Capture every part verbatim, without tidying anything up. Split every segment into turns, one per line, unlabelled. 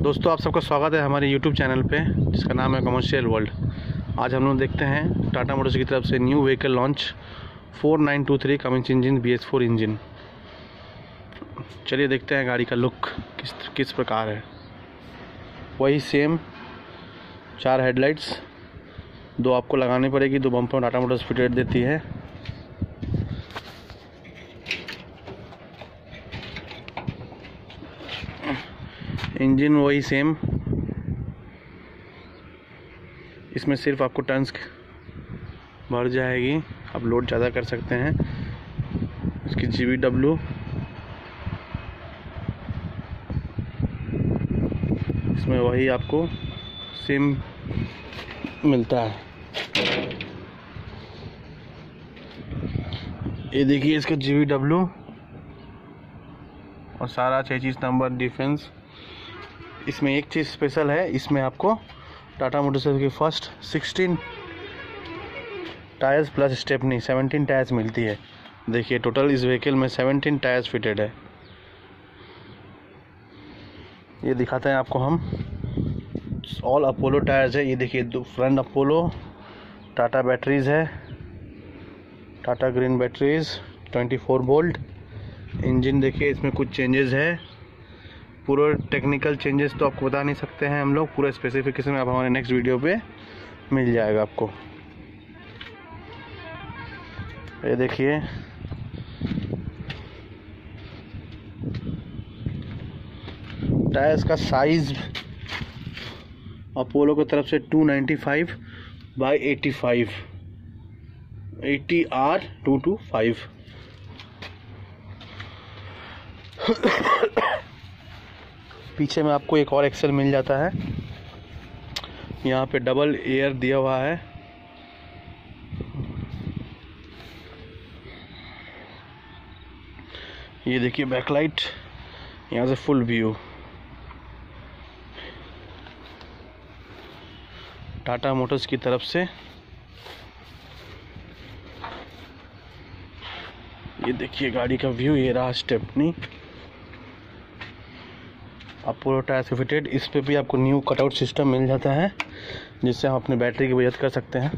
दोस्तों, आप सबका स्वागत है हमारे यूट्यूब चैनल पे जिसका नाम है कमर्शियल वर्ल्ड। आज हम लोग देखते हैं टाटा मोटर्स की तरफ से new vehicle launch four nine two three Cummins engine B S four engine. चलिए देखते हैं गाड़ी का लुक किस किस प्रकार है। वही सेम चार हेडलाइट्स, दो आपको लगानी पड़ेगी, दो बम्पर टाटा मोटर्स फिटेड देती है। इंजन वही सेम, इसमें सिर्फ आपको टन्स बढ़ जाएगी, आप लोड ज़्यादा कर सकते हैं। इसकी जी वी डब्ल्यू इसमें वही आपको सेम मिलता है। ये देखिए इसका जी वी डब्ल्यू और सारा चेसिस नंबर डिफेंस। इसमें एक चीज़ स्पेशल है, इसमें आपको टाटा मोटर्स की first sixteen tyres plus stepney seventeen tyres मिलती है। देखिए टोटल इस व्हीकल में सेवनटीन टायर्स फिटेड है। ये दिखाते हैं आपको हम, ऑल अपोलो टायर्स है। ये देखिए दो फ्रंट अपोलो, टाटा बैटरीज है, Tata green batteries twenty four volt. Engine देखिए इसमें कुछ चेंजेस है, पूरा टेक्निकल चेंजेस तो आपको बता नहीं सकते हैं हम लोग, पूरा स्पेसिफिकेशन आप हमारे नेक्स्ट वीडियो पे मिल जाएगा आपको। ये देखिए टायर्स का साइज अपोलो की तरफ से two ninety five by eighty five eighty R two two five. पीछे में आपको एक और एक्सेल मिल जाता है, यहाँ पे डबल एयर दिया हुआ है। ये देखिए बैकलाइट, यहाँ से फुल व्यू। टाटा मोटर्स की तरफ से ये देखिए गाड़ी का व्यू, ये रहा स्टेपनी अपोलो टायर से फिटेड। इस पे भी आपको न्यू कटआउट सिस्टम मिल जाता है, जिससे हम अपने बैटरी की बचत कर सकते हैं।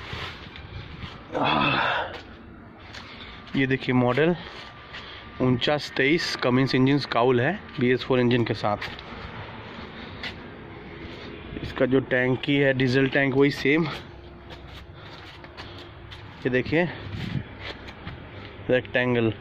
ये देखिए मॉडल उनचास तेईस कमिंस इंजन काउल है बी एस फोर इंजन के साथ। इसका जो टैंकी है डीजल टैंक वही सेम। ये देखिए रेक्टेंगल,